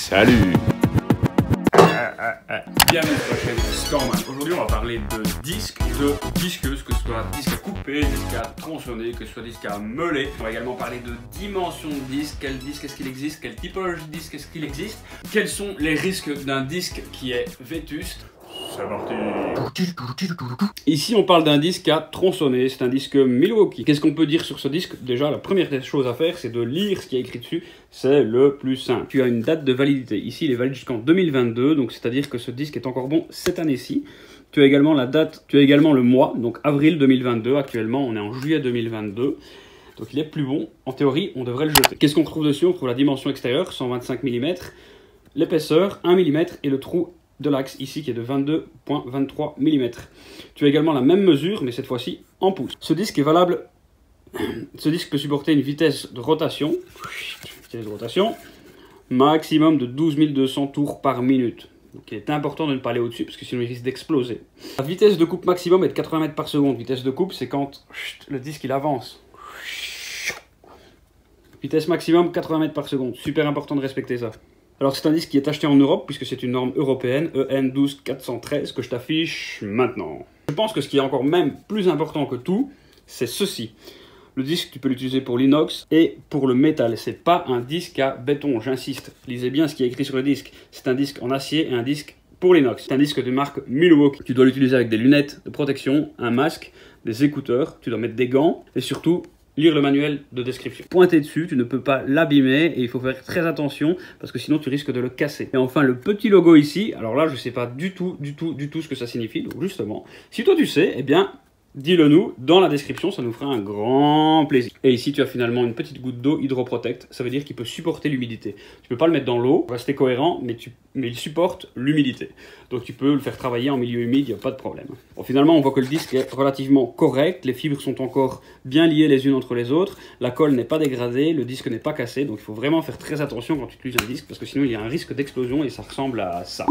Salut. Bienvenue sur la chaîne Scorman. Aujourd'hui, on va parler de disques, de disqueuses, que ce soit disque à couper, disque à tronçonner, que ce soit disque à meuler. On va également parler de dimension de disque, quel disque est-ce qu'il existe, quelle typologie de disque est-ce qu'il existe, quels sont les risques d'un disque qui est vétuste. C'est parti. Ici, on parle d'un disque à tronçonner, c'est un disque Milwaukee. Qu'est-ce qu'on peut dire sur ce disque? Déjà, la première des choses à faire, c'est de lire ce qui est écrit dessus. C'est le plus simple. Tu as une date de validité. Ici, il est valide jusqu'en 2022, donc c'est-à-dire que ce disque est encore bon cette année-ci. Tu as également la date, tu as également le mois, donc avril 2022. Actuellement, on est en juillet 2022. Donc il est plus bon. En théorie, on devrait le jeter. Qu'est-ce qu'on trouve dessus? On trouve la dimension extérieure, 125 mm, l'épaisseur, 1 mm, et le trou de l'axe ici qui est de 22,23 mm. Tu as également la même mesure, mais cette fois-ci en pouces. Ce disque est valable. Ce disque peut supporter une vitesse de rotation, maximum de 12 200 tours par minute. Donc il est important de ne pas aller au-dessus parce que sinon il risque d'exploser. La vitesse de coupe maximum est de 80 mètres par seconde. Vitesse de coupe, c'est quand le disque il avance. Vitesse maximum 80 mètres par seconde. Super important de respecter ça. Alors c'est un disque qui est acheté en Europe puisque c'est une norme européenne, EN 12413, que je t'affiche maintenant. Je pense que ce qui est encore même plus important que tout, c'est ceci. Le disque, tu peux l'utiliser pour l'inox et pour le métal. C'est pas un disque à béton, j'insiste. Lisez bien ce qui est écrit sur le disque. C'est un disque en acier et un disque pour l'inox. C'est un disque de marque Milwaukee. Tu dois l'utiliser avec des lunettes de protection, un masque, des écouteurs, tu dois mettre des gants et surtout lire le manuel de description. Pointer dessus, tu ne peux pas l'abîmer et il faut faire très attention parce que sinon tu risques de le casser. Et enfin le petit logo ici, alors là je sais pas du tout ce que ça signifie, donc justement, si toi tu sais, eh bien dis-le nous dans la description, ça nous fera un grand plaisir. Et ici tu as finalement une petite goutte d'eau Hydroprotect, ça veut dire qu'il peut supporter l'humidité. Tu peux pas le mettre dans l'eau, rester cohérent, mais il supporte l'humidité. Donc tu peux le faire travailler en milieu humide, il n'y a pas de problème. Bon, finalement on voit que le disque est relativement correct, les fibres sont encore bien liées les unes entre les autres, la colle n'est pas dégradée, le disque n'est pas cassé, donc il faut vraiment faire très attention quand tu utilises un disque, parce que sinon il y a un risque d'explosion et ça ressemble à ça.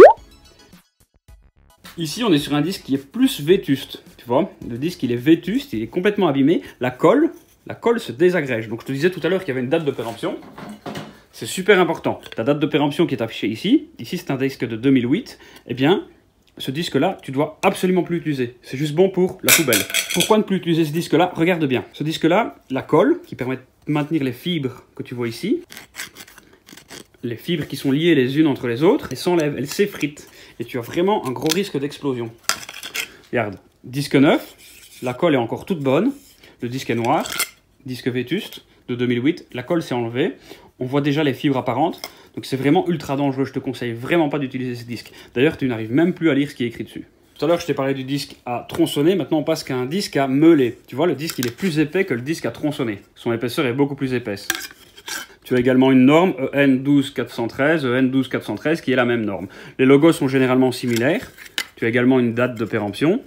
Ici, on est sur un disque qui est plus vétuste, tu vois. Le disque, il est vétuste, il est complètement abîmé. La colle se désagrège. Donc, je te disais tout à l'heure qu'il y avait une date de péremption. C'est super important. Ta date de péremption qui est affichée ici, c'est un disque de 2008. Eh bien, ce disque-là, tu dois absolument plus l'utiliser. C'est juste bon pour la poubelle. Pourquoi ne plus utiliser ce disque-là? Regarde bien. Ce disque-là, la colle, qui permet de maintenir les fibres que tu vois ici, les fibres qui sont liées les unes entre les autres, elles s'enlèvent, elles s'effritent. Et tu as vraiment un gros risque d'explosion. Regarde, disque neuf, la colle est encore toute bonne, le disque est noir, disque vétuste de 2008, la colle s'est enlevée, on voit déjà les fibres apparentes, donc c'est vraiment ultra dangereux, je te conseille vraiment pas d'utiliser ce disque. D'ailleurs, tu n'arrives même plus à lire ce qui est écrit dessus. Tout à l'heure, je t'ai parlé du disque à tronçonner, maintenant on passe qu'à un disque à meuler. Tu vois, le disque il est plus épais que le disque à tronçonner, son épaisseur est beaucoup plus épaisse. Tu as également une norme EN 12413 qui est la même norme. Les logos sont généralement similaires. Tu as également une date de péremption,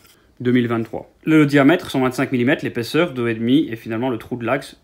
2023. Le diamètre, 125 mm, l'épaisseur, 2,5 et finalement le trou de l'axe,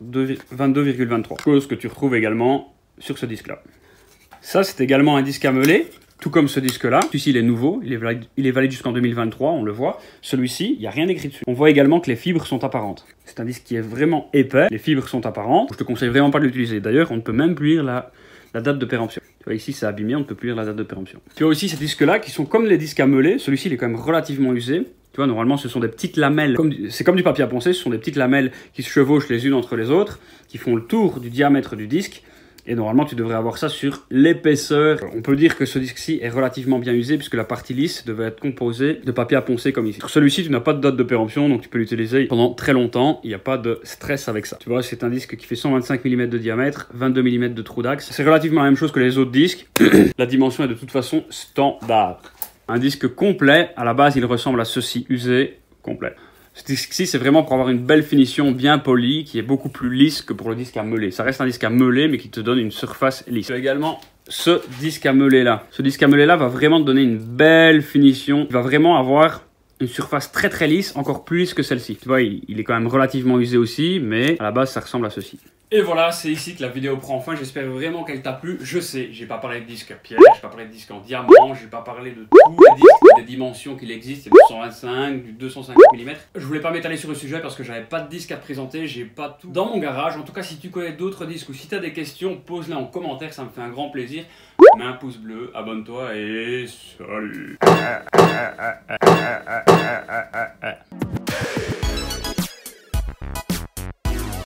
22,23. Chose que tu retrouves également sur ce disque-là. Ça, c'est également un disque à meuler. Tout comme ce disque-là, celui-ci il est nouveau, il est valide jusqu'en 2023, on le voit. Celui-ci, il n'y a rien écrit dessus. On voit également que les fibres sont apparentes. C'est un disque qui est vraiment épais, les fibres sont apparentes. Je te conseille vraiment pas de l'utiliser. D'ailleurs, on ne peut même plus lire la date de péremption. Tu vois ici, c'est abîmé, on ne peut plus lire la date de péremption. Tu as aussi ces disques-là qui sont comme les disques à meuler. Celui-ci, il est quand même relativement usé. Tu vois, normalement, ce sont des petites lamelles. C'est comme du papier à poncer, ce sont des petites lamelles qui se chevauchent les unes entre les autres, qui font le tour du diamètre du disque. Et normalement, tu devrais avoir ça sur l'épaisseur. On peut dire que ce disque-ci est relativement bien usé puisque la partie lisse devait être composée de papier à poncer comme ici. Sur celui-ci, tu n'as pas de date de péremption, donc tu peux l'utiliser pendant très longtemps. Il n'y a pas de stress avec ça. Tu vois, c'est un disque qui fait 125 mm de diamètre, 22 mm de trou d'axe. C'est relativement la même chose que les autres disques. La dimension est de toute façon standard. Un disque complet, à la base, il ressemble à ceci, usé, complet. Ce disque-ci, c'est vraiment pour avoir une belle finition bien polie, qui est beaucoup plus lisse que pour le disque à meuler. Ça reste un disque à meuler, mais qui te donne une surface lisse. Tu as également ce disque à meuler là. Ce disque à meuler là va vraiment te donner une belle finition. Il va vraiment avoir une surface très lisse, encore plus lisse que celle-ci. Tu vois, il est quand même relativement usé aussi, mais à la base, ça ressemble à ceci. Et voilà, c'est ici que la vidéo prend fin. J'espère vraiment qu'elle t'a plu. Je sais, j'ai pas parlé de disque à pierre, j'ai pas parlé de disque en diamant, j'ai pas parlé de tous les disques, des dimensions qu'il existe. Il y a du 125, du 250 mm. Je voulais pas m'étaler sur le sujet parce que j'avais pas de disque à te présenter, j'ai pas tout dans mon garage. En tout cas, si tu connais d'autres disques ou si tu as des questions, pose-les en commentaire, ça me fait un grand plaisir. Mets un pouce bleu, abonne-toi et salut.